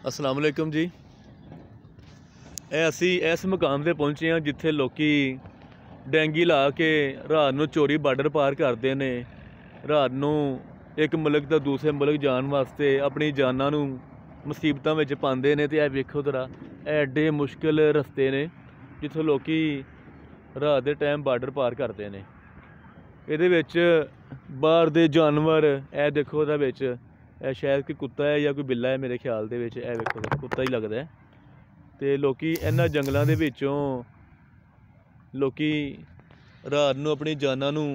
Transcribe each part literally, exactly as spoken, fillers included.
अस्सलाम वालेकुम जी। ਇਹ ਅਸੀਂ ਇਸ ਮੁਕਾਮ ਤੇ ਪਹੁੰਚੇ ਹਾਂ ਜਿੱਥੇ ਲੋਕੀ ਡੈਂਗੀ ਲਾ ਕੇ ਰਾਤ ਨੂੰ ਚੋਰੀ ਬਾਰਡਰ ਪਾਰ ਕਰਦੇ ਨੇ। ਰਾਤ ਨੂੰ ਇੱਕ ਮੁਲਕ ਤੋਂ ਦੂਸਰੇ ਮੁਲਕ ਜਾਣ ਵਾਸਤੇ ਆਪਣੀ ਜਾਨਾਂ ਨੂੰ ਮੁਸੀਬਤਾਂ ਵਿੱਚ ਪਾਉਂਦੇ ਨੇ। ਤੇ ਇਹ ਵੇਖੋ ਜ਼ਰਾ, ਐਡੇ ਮੁਸ਼ਕਿਲ ਰਸਤੇ ਨੇ ਜਿੱਥੋਂ ਲੋਕੀ ਰਾਤ ਦੇ ਟਾਈਮ ਬਾਰਡਰ ਪਾਰ ਕਰਦੇ ਨੇ। ਇਹਦੇ ਵਿੱਚ ਬਾਹਰ ਦੇ ਜਾਨਵਰ, ਇਹ ਦੇਖੋ ਉਹਦੇ ਵਿੱਚ ਇਹ ਸ਼ਾਇਦ ਕਿ ਕੁੱਤਾ ਹੈ ਜਾਂ ਕੋਈ ਬਿੱਲਾ ਹੈ, ਮੇਰੇ ਖਿਆਲ ਦੇ ਵਿੱਚ ਇਹ ਵੇਖੋ ਕੁੱਤਾ ਹੀ ਲੱਗਦਾ ਹੈ। ਤੇ ਲੋਕੀ ਇਹਨਾਂ ਜੰਗਲਾਂ ਦੇ ਵਿੱਚੋਂ ਲੋਕੀ ਰਾਤ ਨੂੰ ਆਪਣੀ ਜਾਨਾਂ ਨੂੰ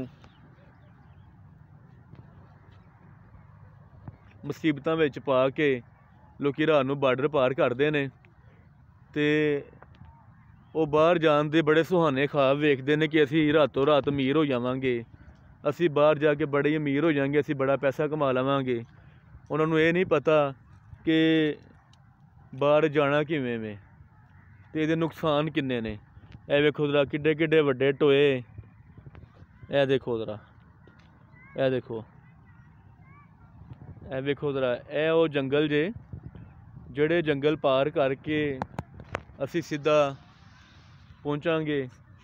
ਮੁਸੀਬਤਾਂ ਵਿੱਚ ਪਾ ਕੇ ਲੋਕੀ ਰਾਤ ਨੂੰ ਬਾਰਡਰ ਪਾਰ ਕਰਦੇ ਨੇ। ਤੇ ਉਹ ਬਾਹਰ ਜਾਣ ਦੇ ਬੜੇ ਸੁਹਾਨੇ ਖ਼ਾਬ ਵੇਖਦੇ ਨੇ ਕਿ ਅਸੀਂ ਰਾਤੋਂ ਰਾਤ ਅਮੀਰ ਹੋ ਜਾਵਾਂਗੇ, ਅਸੀਂ ਬਾਹਰ ਜਾ ਕੇ ਬੜੇ ਅਮੀਰ ਹੋ ਜਾਵਾਂਗੇ, ਅਸੀਂ ਬੜਾ ਪੈਸਾ ਕਮਾ ਲਵਾਂਗੇ। ਉਹਨਾਂ ਨੂੰ ਇਹ ਨਹੀਂ ਪਤਾ ਕਿ ਬਾਹਰ ਜਾਣਾ ਕਿਵੇਂ ਵੇ ਤੇ ਇਹਦੇ ਨੁਕਸਾਨ ਕਿੰਨੇ ਨੇ। ਇਹ ਵੇਖੋ ਜ਼ਰਾ ਕਿੱਡੇ ਕਿੱਡੇ ਵੱਡੇ ਟੋਏ, ਇਹ ਦੇਖੋ ਜ਼ਰਾ, ਇਹ ਦੇਖੋ, ਇਹ ਵੇਖੋ ਜ਼ਰਾ, ਇਹ ਉਹ ਜੰਗਲ ਜੇ ਜਿਹੜੇ ਜੰਗਲ ਪਾਰ ਕਰਕੇ ਅਸੀਂ ਸਿੱਧਾ ਪਹੁੰਚਾਂਗੇ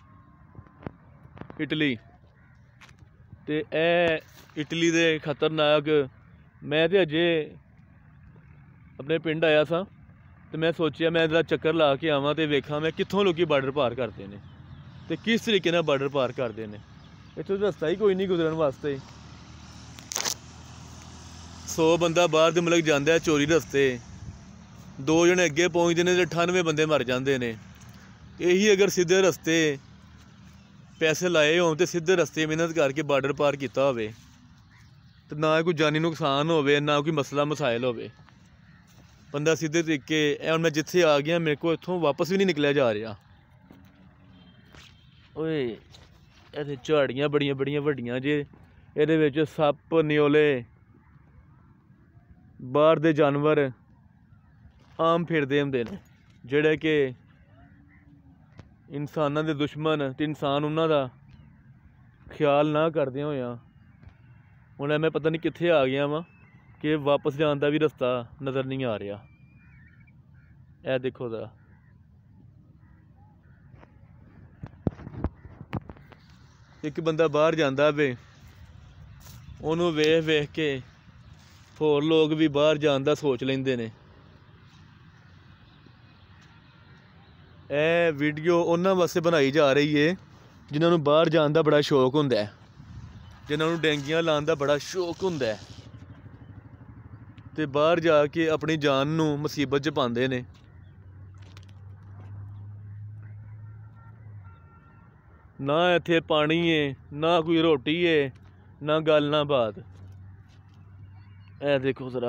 ਇਟਲੀ। ਤੇ ਇਹ ਇਟਲੀ ਦੇ ਖਤਰਨਾਕ, ਮੈਂ ਤੇ ਅਜੇ ਆਪਣੇ ਪਿੰਡ ਆਇਆ ਸਾਂ ਤੇ ਮੈਂ ਸੋਚਿਆ ਮੈਂ ਇਹਦਾ ਚੱਕਰ ਲਾ ਕੇ ਆਵਾਂ ਤੇ ਵੇਖਾਂ ਮੈਂ ਕਿੱਥੋਂ ਲੋਕੀ ਬਾਰਡਰ ਪਾਰ ਕਰਦੇ ਨੇ ਤੇ ਕਿਸ ਤਰੀਕੇ ਨਾਲ ਬਾਰਡਰ ਪਾਰ ਕਰਦੇ ਨੇ। ਇੱਥੋਂ ਰਸਤਾ ਹੀ ਕੋਈ ਨਹੀਂ ਗੁਜ਼ਰਨ ਵਾਸਤੇ। ਸੌ ਬੰਦਾ ਬਾਹਰ ਦੇ ਮੁਲਕ ਜਾਂਦਾ ਹੈ ਚੋਰੀ ਰਸਤੇ, ਦੋ ਜਣੇ ਅੱਗੇ ਪਹੁੰਚਦੇ ਨੇ ਤੇ ਅਠਾਨਵੇਂ ਬੰਦੇ ਮਰ ਜਾਂਦੇ ਨੇ। ਇਹੀ ਅਗਰ ਸਿੱਧੇ ਰਸਤੇ ਪੈਸੇ ਲਾਏ ਹੋਣ ਤੇ ਸਿੱਧੇ ਰਸਤੇ ਮਿਹਨਤ ਕਰਕੇ ਬਾਰਡਰ ਪਾਰ ਕੀਤਾ ਹੋਵੇ ਤੇ ਨਾ ਕੋਈ ਜਾਨੀ ਨੁਕਸਾਨ ਹੋਵੇ, ਨਾ ਕੋਈ ਮਸਲਾ ਮਸਾਇਲ ਹੋਵੇ, ਬੰਦਾ ਸਿੱਧੇ ਤਰੀਕੇ। ਇਹ ਹੁਣ ਮੈਂ ਜਿੱਥੇ ਆ ਗਿਆ ਮੇਰੇ ਕੋਲ ਇੱਥੋਂ ਵਾਪਸ ਵੀ ਨਹੀਂ ਨਿਕਲਿਆ ਜਾ ਰਿਹਾ। ਓਏ ਇਹਦੇ ਝਾੜੀਆਂ ਬੜੀਆਂ ਬੜੀਆਂ ਵੱਡੀਆਂ ਜੇ, ਇਹਦੇ ਵਿੱਚ ਸੱਪ ਨਿਓਲੇ ਬਾਹਰ ਦੇ ਜਾਨਵਰ ਆਮ ਫਿਰਦੇ ਹੁੰਦੇ ਨੇ ਜਿਹੜੇ ਕਿ ਇਨਸਾਨਾਂ ਦੇ ਦੁਸ਼ਮਣ ਤੇ ਇਨਸਾਨ ਉਹਨਾਂ ਦਾ ਖਿਆਲ ਨਾ ਕਰਦੇ ਹੋਇਆ ਹੁਣ ਮੈਂ ਪਤਾ ਨਹੀਂ ਕਿੱਥੇ ਆ ਗਿਆ ਵਾਂ ਕਿ ਵਾਪਸ ਜਾਣ ਦਾ ਵੀ ਰਸਤਾ ਨਜ਼ਰ ਨਹੀਂ ਆ ਰਿਹਾ। ਇਹ ਦੇਖੋ ਜ਼ਰਾ, ਇੱਕ ਬੰਦਾ ਬਾਹਰ ਜਾਂਦਾ ਵੇ, ਉਹਨੂੰ ਵੇਖ ਵੇਖ ਕੇ ਹੋਰ ਲੋਕ ਵੀ ਬਾਹਰ ਜਾਣ ਦਾ ਸੋਚ ਲੈਂਦੇ ਨੇ। ਇਹ ਵੀਡੀਓ ਉਹਨਾਂ ਵਾਸਤੇ ਬਣਾਈ ਜਾ ਰਹੀ ਹੈ ਜਿਨ੍ਹਾਂ ਨੂੰ ਬਾਹਰ ਜਾਣ ਦਾ ਬੜਾ ਸ਼ੌਕ ਹੁੰਦਾ ਹੈ, ਜਿਨ੍ਹਾਂ ਨੂੰ ਡੈਂਗੀਆਂ ਲਾਉਣ ਦਾ ਬੜਾ ਸ਼ੌਕ ਹੁੰਦਾ ਹੈ ਤੇ ਬਾਹਰ ਜਾ ਕੇ ਆਪਣੀ ਜਾਨ ਨੂੰ ਮੁਸੀਬਤ 'ਚ ਪਾਉਂਦੇ ਨੇ। ਨਾ ਇੱਥੇ ਪਾਣੀ ਏ, ਨਾ ਕੋਈ ਰੋਟੀ ਏ, ਨਾ ਗੱਲ ਨਾ ਬਾਤ। ਇਹ ਦੇਖੋ ਜ਼ਰਾ,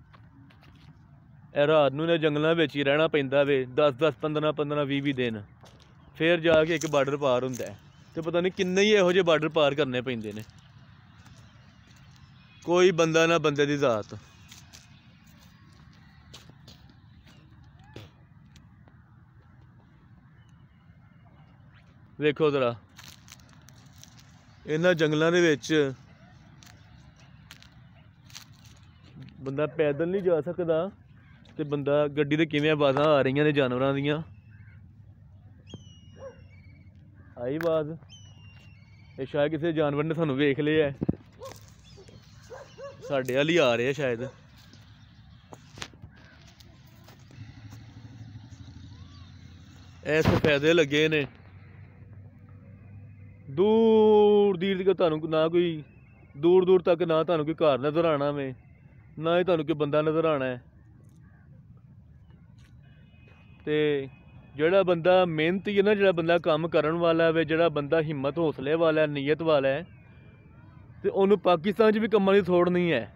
ਇਹ ਰਾਤ ਨੂੰ ਇਹਨਾਂ ਜੰਗਲਾਂ ਵਿੱਚ ਹੀ ਰਹਿਣਾ ਪੈਂਦਾ ਵੇ ਦਸ ਦਸ ਪੰਦਰਾਂ ਪੰਦਰਾਂ ਵੀਹ ਵੀਹ ਦਿਨ, ਫਿਰ ਜਾ ਕੇ ਇੱਕ ਬਾਰਡਰ ਪਾਰ ਹੁੰਦਾ ਹੈ। ਤੇ ਪਤਾ ਨਹੀਂ ਕਿੰਨੇ ਹੀ ਇਹੋ ਜਿਹੇ ਬਾਰਡਰ ਪਾਰ ਕਰਨੇ ਪੈਂਦੇ ਨੇ। ਕੋਈ ਬੰਦਾ ਨਾ ਬੰਦੇ ਦੀ ਜ਼ਾਤ। ਵੇਖੋ ਜ਼ਰਾ, ਇਹਨਾਂ ਜੰਗਲਾਂ ਦੇ ਵਿੱਚ ਬੰਦਾ ਪੈਦਲ ਨਹੀਂ ਜਾ ਸਕਦਾ ਤੇ ਬੰਦਾ ਗੱਡੀ ਦੇ ਕਿਵੇਂ ਆਵਾਜ਼ਾਂ ਆ ਰਹੀਆਂ ਨੇ ਜਾਨਵਰਾਂ ਦੀਆਂ। ਆਈ ਆਵਾਜ਼, ਇਹ ਸ਼ਾਇਦ ਕਿਸੇ ਜਾਨਵਰ ਨੇ ਸਾਨੂੰ ਵੇਖ ਲਿਆ, ਸਾਡੇ ਵੱਲ ਹੀ ਆ ਰਹੇ ਆ ਸ਼ਾਇਦ। ਇਹ ਸਫੈਦੇ ਲੱਗੇ ਨੇ ਦੂਰ ਦੀਰ ਤੱਕ, ਤੁਹਾਨੂੰ ਨਾ ਕੋਈ ਦੂਰ ਦੂਰ ਤੱਕ ਨਾ ਤੁਹਾਨੂੰ ਕੋਈ ਘਰ ਨਜ਼ਰ ਆਉਣਾ ਵੇ, ਨਾ ਹੀ ਤੁਹਾਨੂੰ ਕੋਈ ਬੰਦਾ ਨਜ਼ਰ ਆਉਣਾ ਹੈ। ਤੇ ਜਿਹੜਾ ਬੰਦਾ ਮਿਹਨਤੀ ਹੈ ਨਾ, ਜਿਹੜਾ ਬੰਦਾ ਕੰਮ ਕਰਨ ਵਾਲਾ ਵੇ, ਜਿਹੜਾ ਬੰਦਾ ਹਿੰਮਤ ਹੌਸਲੇ ਵਾਲਾ, ਨੀਅਤ ਵਾਲਾ ਹੈ, ਤੇ ਉਹਨੂੰ ਪਾਕਿਸਤਾਨ 'ਚ ਵੀ ਕੰਮਾਂ ਦੀ ਥੋੜ੍ਹ ਨਹੀਂ ਹੈ।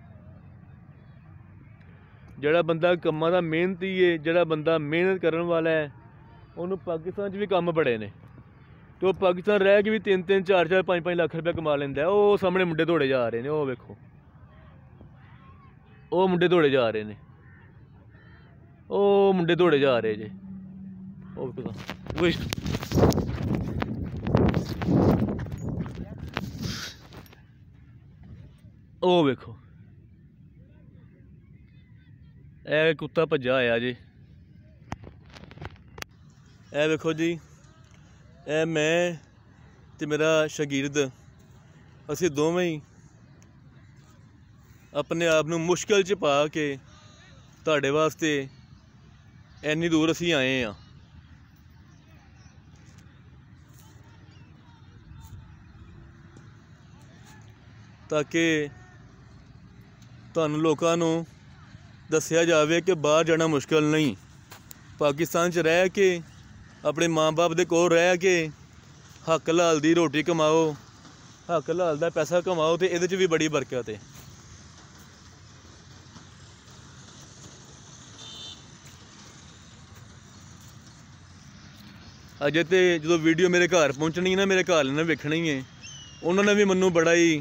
ਜਿਹੜਾ ਬੰਦਾ ਕੰਮਾਂ ਦਾ ਮਿਹਨਤੀ ਹੈ, ਜਿਹੜਾ ਬੰਦਾ ਮਿਹਨਤ ਕਰਨ ਵਾਲਾ ਹੈ, ਉਹਨੂੰ ਪਾਕਿਸਤਾਨ 'ਚ ਵੀ ਕੰਮ ਬੜੇ ਨੇ। ਤੇ ਉਹ ਪਾਕਿਸਤਾਨ ਰਹਿ ਕੇ ਵੀ ਤਿੰਨ ਤਿੰਨ ਚਾਰ ਚਾਰ ਪੰਜ ਪੰਜ ਲੱਖ ਰੁਪਇਆ ਕਮਾ ਲੈਂਦਾ। ਉਹ ਸਾਹਮਣੇ ਮੁੰਡੇ ਦੌੜੇ ਜਾ ਰਹੇ ਨੇ, ਉਹ ਵੇਖੋ, ਉਹ ਮੁੰਡੇ ਦੌੜੇ ਜਾ ਰਹੇ ਨੇ, ਉਹ ਮੁੰਡੇ ਦੌੜੇ ਜਾ ਰਹੇ ਜੇ, ਉਹ ਉਹ ਵੇਖੋ। ਇਹ ਕੁੱਤਾ ਭੱਜਾ ਆਇਆ ਜੀ। ਇਹ ਵੇਖੋ ਜੀ, ਇਹ ਮੈਂ ਤੇ ਮੇਰਾ ਸ਼ਾਗਿਰਦ ਅਸੀਂ ਦੋਵੇਂ ਹੀ ਆਪਣੇ ਆਪ ਨੂੰ ਮੁਸ਼ਕਿਲ 'ਚ ਪਾ ਕੇ ਤੁਹਾਡੇ ਵਾਸਤੇ ਇੰਨੀ ਦੂਰ ਅਸੀਂ ਆਏ ਹਾਂ। ਤਾਂ ਕਿ ਤੁਹਾਨੂੰ ਲੋਕਾਂ ਨੂੰ ਦੱਸਿਆ ਜਾਵੇ ਕਿ ਬਾਹਰ ਜਾਣਾ ਮੁਸ਼ਕਿਲ ਨਹੀਂ। ਪਾਕਿਸਤਾਨ 'ਚ ਰਹਿ ਕੇ ਆਪਣੇ ਮਾਂ ਬਾਪ ਦੇ ਕੋਲ ਰਹਿ ਕੇ ਹੱਕ ਹਲਾਲ ਦੀ ਰੋਟੀ ਕਮਾਓ, ਹੱਕ ਹਲਾਲ ਦਾ ਪੈਸਾ ਕਮਾਓ, ਤੇ ਇਹਦੇ 'ਚ ਵੀ ਬੜੀ ਬਰਕਤ ਹੈ। ਅਜੇ ਤੇ ਜਦੋਂ ਵੀਡੀਓ ਮੇਰੇ ਘਰ ਪਹੁੰਚਣੀ ਨਾ, ਮੇਰੇ ਘਰ ਨੇ ਵੇਖਣੀ ਹੈ, ਉਹਨਾਂ ਨੇ ਵੀ ਮੈਨੂੰ ਬੜਾ ਹੀ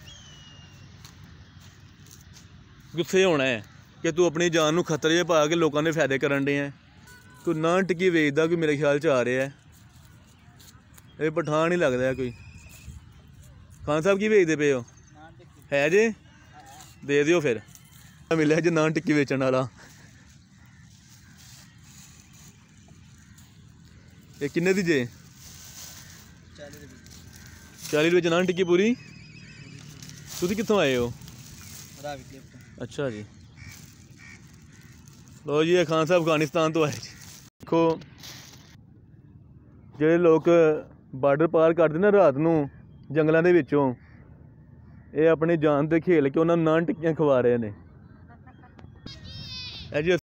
ਗੁੱਸੇ ਹੋਣਾ ਹੈ ਕਿ ਤੂੰ ਆਪਣੀ ਜਾਨ ਨੂੰ ਖਤਰੇ 'ਚ ਪਾ ਕੇ ਲੋਕਾਂ ਦੇ ਫਾਇਦੇ ਕਰਨ ਡੇ ਹੈ। ਕੋਈ ਨਾਨ ਟਿੱਕੀ ਵੇਚਦਾ ਕੋਈ ਮੇਰੇ ਖਿਆਲ 'ਚ ਆ ਰਿਹਾ ਹੈ। ਇਹ ਪਠਾਨ ਹੀ ਲੱਗਦਾ ਹੈ ਕੋਈ। ਖਾਨ ਸਾਹਿਬ ਕੀ ਵੇਚਦੇ ਪਏ ਹੋ? ਹੈ ਜੇ ਦੇ ਦਿਓ ਫਿਰ। ਮਿਲਿਆ ਜੇ ਨਾਨ ਟਿੱਕੀ ਵੇਚਣ ਵਾਲਾ। ਇਹ ਕਿੰਨੇ ਦੀ ਜੇ? ਚਾਲੀ ਰੁਪਏ 'ਚ ਨਾਨ ਟਿੱਕੀ ਪੂਰੀ। ਤੁਸੀਂ ਕਿੱਥੋਂ ਆਏ ਹੋ? ਅੱਛਾ ਜੀ। ਲੋ ਜੀ, ਇਹ ਖਾਨ ਸਾਹਿਬ ਅਫਗਾਨਿਸਤਾਨ ਤੋਂ ਆਏ ਜੀ। ਦੇਖੋ, ਜਿਹੜੇ ਲੋਕ ਬਾਰਡਰ ਪਾਰ ਕਰਦੇ ਨਾ ਰਾਤ ਨੂੰ ਜੰਗਲਾਂ ਦੇ ਵਿੱਚੋਂ, ਇਹ ਆਪਣੀ ਜਾਨ 'ਤੇ ਖੇਲ ਕੇ ਉਹਨਾਂ ਨੂੰ ਨਾਨ ਟਿੱਕੀਆਂ ਖਵਾ ਰਹੇ ਨੇ। ਇਹ ਜੀ